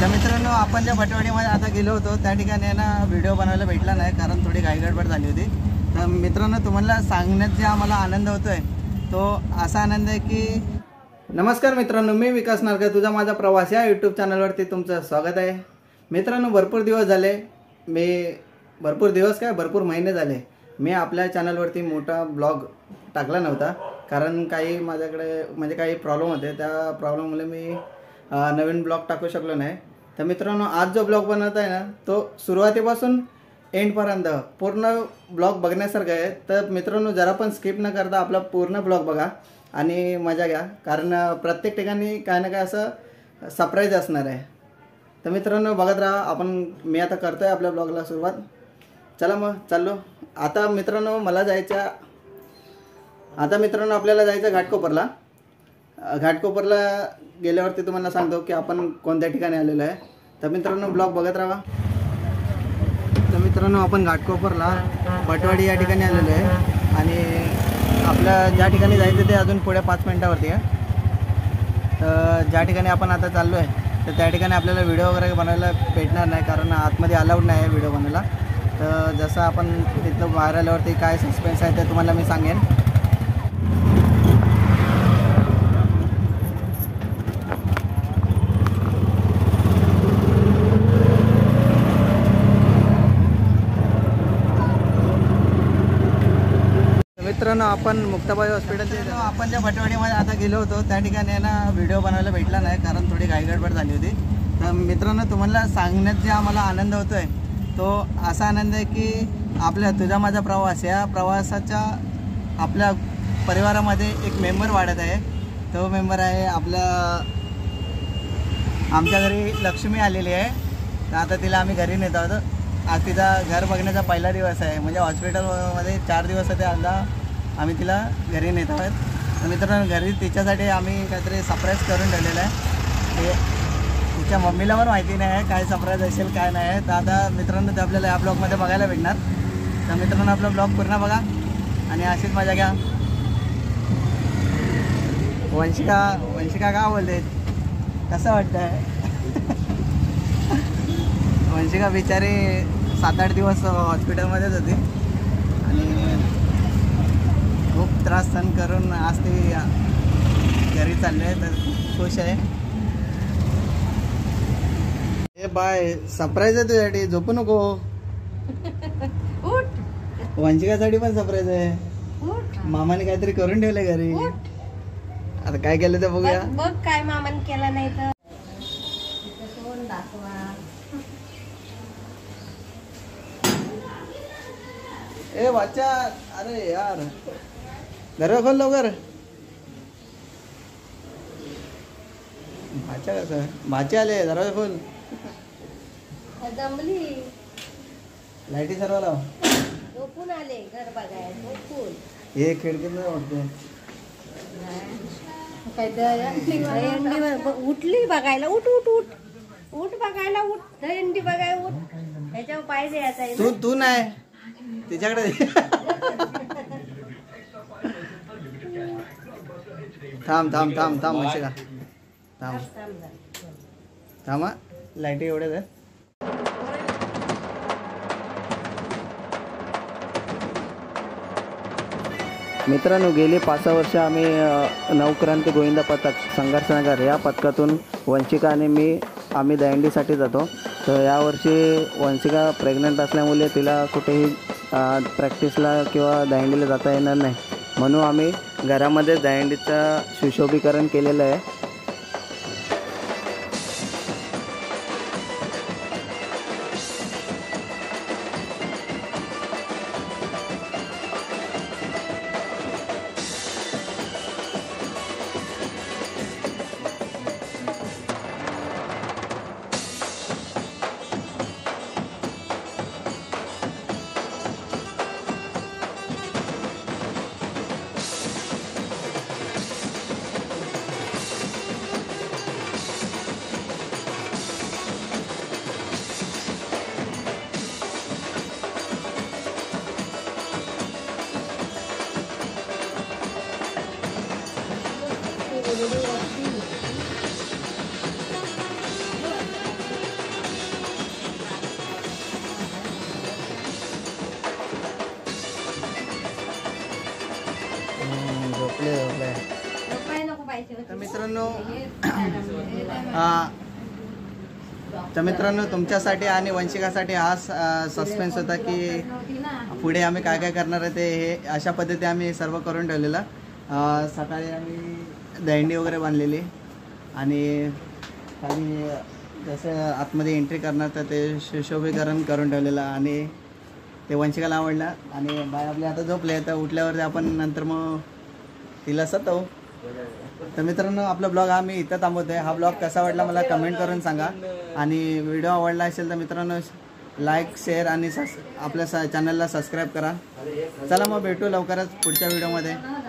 तर मित्रांनो, आपण ज्या भटवाडीमध्ये आता गेलो होतो त्या ठिकाणी आहे ना व्हिडिओ बनवायला भेटला नाही, कारण थोडी घाईगडबड झाली होती. तर मित्रांनो, तुम्हाला सांगण्यात जे आम्हाला आनंद होतोय तो असा आनंद आहे की नमस्कार मित्रांनो, मी विकास नारकर, तुझा माझा प्रवास या यूट्यूब चॅनलवरती तुमचं स्वागत आहे. मित्रांनो, भरपूर दिवस झाले, भरपूर महिने झाले मी आपल्या चॅनलवरती मोठा ब्लॉग टाकला नव्हता, कारण काही माझ्याकडे म्हणजे काही प्रॉब्लेम होते. त्या प्रॉब्लेममुळे मी नवीन ब्लॉग टाकू शकलो नाही. तर मित्रांनो, आज जो ब्लॉग बनवत आहे ना तो सुरुवातीपासून एंडपर्यंत पूर्ण ब्लॉग बघण्यासारखं आहे. तर मित्रांनो, जरा पण स्किप न करता आपला पूर्ण ब्लॉग बघा आणि मजा घ्या, कारण प्रत्येक ठिकाणी काय ना काय असं सरप्राईज असणार आहे. तर मित्रांनो, बघत राहा. मी आता करतो आहे आपल्या ब्लॉगला सुरुवात. चला मग चाललो. आता मित्रांनो आपल्याला जायचं घाटकोपरला. घाटकोपरला गेल्यावरती तुम्हाला सांगतो की आपण कोणत्या ठिकाणी आलेलो आहे. तर मित्रांनो, ब्लॉग बघत राहा. तर मित्रांनो, आपण घाटकोपरला भटवाडी या ठिकाणी आलेलो आहे आणि आपल्या ज्या ठिकाणी जायचं ते अजून पुढे 5 मिनिटावरती आहे. तर ज्या ठिकाणी आपण आता चाललो आहे तर त्या ठिकाणी आपल्याला व्हिडिओ वगैरे बनवायला भेटणार नाही, कारण आतमध्ये अलाउड नाही आहे व्हिडिओ बनवायला. तर जसं आपण तिथं बाहेर आल्यावरती काय सस्पेन्स आहे ते तुम्हाला मी सांगेन. मित्रांनो, आपण मुक्ताबाई हॉस्पिटलचे आपण ज्या भटवाडीमध्ये आता गेलो होतो त्या ठिकाणी ना व्हिडिओ बनवायला भेटला नाही, कारण थोडी घाईगडबड झाली होती. तर मित्रांनो, तुम्हाला सांगण्यात जे आम्हाला आनंद होतोय तो असा आनंद आहे की आपल्या तुझा माझा प्रवास या प्रवासाच्या आपल्या परिवारामध्ये एक मेंबर वाढत आहे. तो मेंबर आहे आमच्या घरी लक्ष्मी आलेली आहे. तर आता तिला आम्ही घरी नेत आहोत. आज तिचा घर बघण्याचा पहिला दिवस आहे, म्हणजे हॉस्पिटलमध्ये 4 दिवस ते आता आम्ही तिला घरी नेत आहोत. तर मित्रांनो, घरी तिच्यासाठी आम्ही काहीतरी सरप्राईज करून ठेवलेलं आहे. ते तिच्या मम्मीला पण माहिती नाही आहे काय सरप्राईज असेल काय नाही आहे. तर आता मित्रांनो, ते आपल्याला या ब्लॉगमध्ये बघायला भेटणार. तर मित्रांनो, आपला ब्लॉग पूर्ण बघा आणि अशीच मजा घ्या. वंशिका का बोलते, कसं वाटतंय? वंशिका बिचारी 7-8 दिवस हॉस्पिटलमध्येच होती आणि खूप त्रास सहन करून आज ती घरी चालली आहे. तर खुश आहे. ए बाय, सरप्राईज आहे तुझ्यासाठी, झोपू नको. वंशिकासाठी पण सरप्राईज आहे. मामाने काहीतरी करून ठेवले घरी. आता काय केलं ते बघूया. बघ काय मामाने केलं नाही तर ए वाचा, अरे यार, दरवाजा खोल लवकर. भाच्या कसं भाचे आले, दरवाजा खोल. जमली, लाईटी सर्व लाव. झोपून आले घर बघायला. झोपून हे खिडकीत वाटते उठली बघायला. उठ उठ उठ उठ बघायला. उठ दहींडी बघाय. उठ ह्याच्यावर पाय द्यायचा. तू नाही तिच्याकडे. थांब वंशिका थांब. लाईटी एवढ्याच आहे. मित्रांनो, गेली 5-6 वर्ष आम्ही नवक्रांती गोविंदा पथक संघर्षनगर या पथकातून वंशिका आणि आम्ही दहीहंडीसाठी जातो. तर यावर्षी वंशिका प्रेग्नंट असल्यामुळे तिला कुठेही प्रॅक्टिसला किंवा दहीहंडीला जाता येणार नाही, म्हणून आम्ही घरामध्ये दहीहंडीचं सुशोभीकरण केलेलं आहे. झोपले झोपले. झोपाय नको पाहिजे तर मित्रांनो तुमच्यासाठी आणि वंशिकासाठी हा सस्पेन्स होता की पुढे आम्ही काय काय करणार आहे ते हे अशा पद्धती आम्ही सर्व करून ठेवलेलं. सकाळी आम्ही दहींडी वगैरे बांधलेली आणि खाली जसं आतमध्ये एंट्री करणार तर ते सुशोभीकरण करून ठेवलेलं आणि ते वंशिकाला आवडलं. आणि बाय आपले आता झोपले तर उठल्यावरती आपण नंतर मग तिला सतवू. तर मित्रांनो आपला ब्लॉग आम्ही इथं थांबवतोय. हा ब्लॉग कसा वाटला मला कमेंट करून सांगा आणि व्हिडिओ आवडला असेल तर मित्रांनो लाईक शेअर आणि आपल्या चॅनलला सबस्क्राईब करा. चला मग भेटू लवकरच पुढच्या व्हिडिओमध्ये.